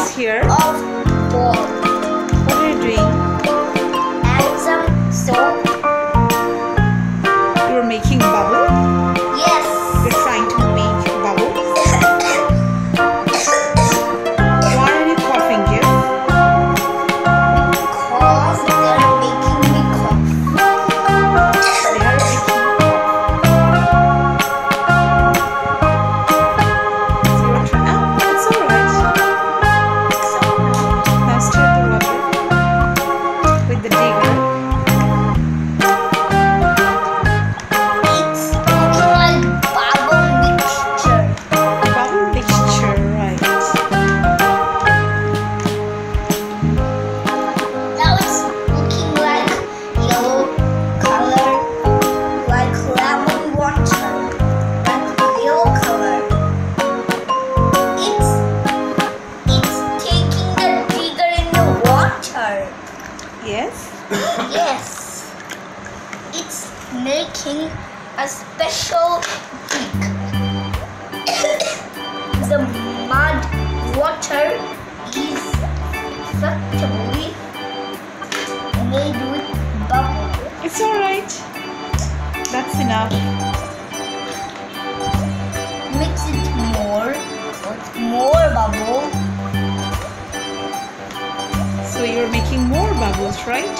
balls here? Of ball. What are you doing? And some soap. You're making bubble? Yes. You're trying to make bubbles? Why are you coughing, Jeff? Because they're making me cough. They are making you cough. So you're trying. Oh, it's alright. Now stir the water with the digger. It's looking like bubble mixture. Bubble mixture, right? Now it's looking like yellow color, like lemon water, like yellow color. It's taking the digger in the water. Yes. Yes, it's making a special trick. The mud water is effectively made with bubble. It's alright. That's enough. Mix it more with more bubble. So you're making more bubbles, right?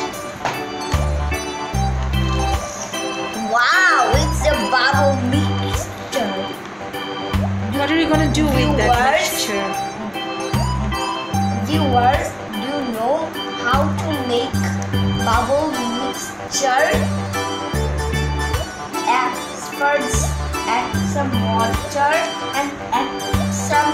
Wow, it's a bubble mixture. What are you gonna do with that mixture? Viewers, do you know how to make bubble mixture? First, add some water and add some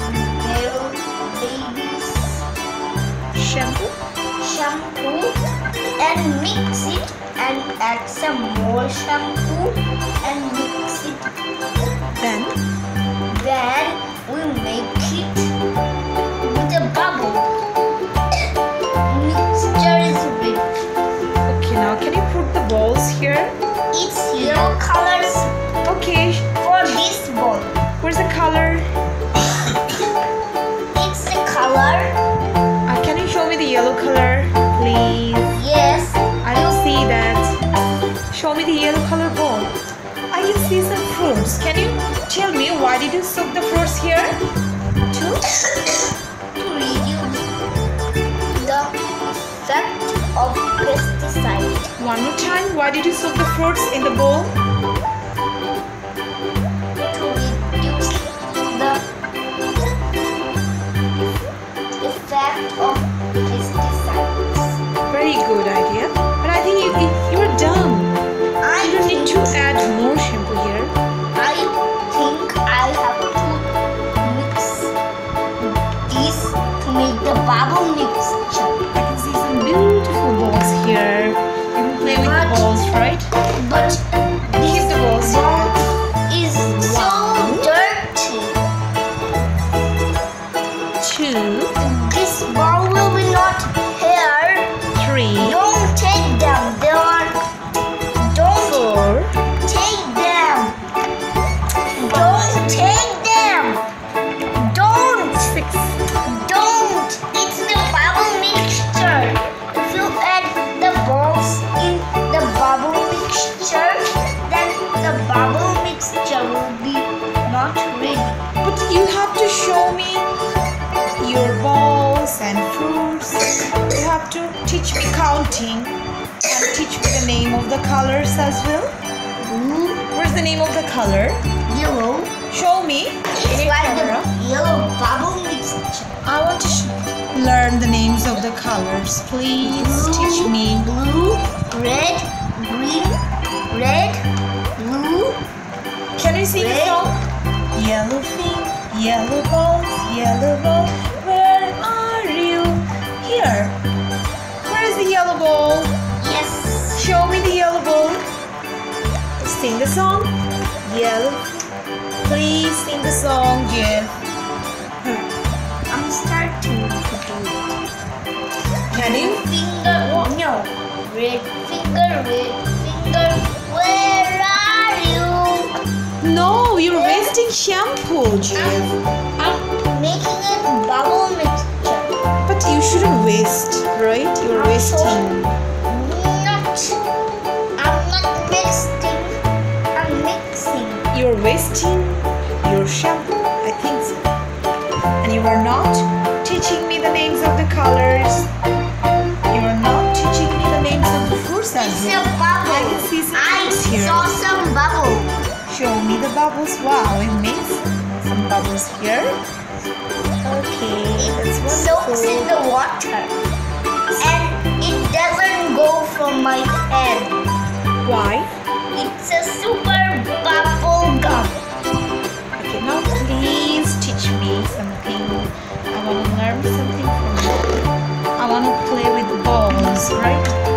baby's Shampoo? shampoo and mix it, and add some more shampoo and mix it. Then Then we make it with a bubble. Mixture is ready. okay, now can you put the balls here? It's yellow colors Okay. for this ball. Where's the color? It's the color. Can you show me the yellow color, please? Yes. I don't see that. Show me the yellow color ball. I can see some fruits. Can you tell me why did you soak the fruits here? To reduce the effect of pesticide. One more time. Why did you soak the fruits in the bowl? To reduce the effect of pesticides. Very good idea. But I think you are done. You don't need to add more shampoo here. I think I have to mix this to make the bubble mixture. I can see some beautiful balls here. You can play with the balls, right? But Keep the balls ball here. is so dirty. 2, This ball will be not here. 3, Don't take them. They are. Don't 4, take them. Don't take them. Don't. 6. Don't. It's the bubble mixture. If you add the balls in the bubble mixture, then the bubble mixture will be not ready. But you have to show me your balls and fruits. You have to teach me counting and teach me the name of the colors as well. Blue, Where's the name of the color? yellow. Show me. It's In like the camera. yellow bubble mixture. I want to learn the names of the colors. Please teach me. Blue, red, green, red, blue. Can you sing the Red. song? Yellow feet, yellow balls, where are you? Here. Where is the yellow ball? Yes. Show me the yellow ball. Sing the song. Yellow feet. Please sing the song, Jeff. I'm starting to do it. Can you? Finger, no. Red finger, where are you? No, you're wasting shampoo, Jeff. I'm making a bubble mixture. teaching me the names of the colors. You're not teaching me the names of the fruits as It's well. a bubble. I can see some I fruits here. saw some bubble. Show me the bubbles. Wow, it makes some bubbles here. Okay, that's It soaks in wonderful. the water. And it doesn't go from my head. Why? It's a super bubble gum. Okay, now please teach me something. I want to learn something from you. I want to play with balls, right?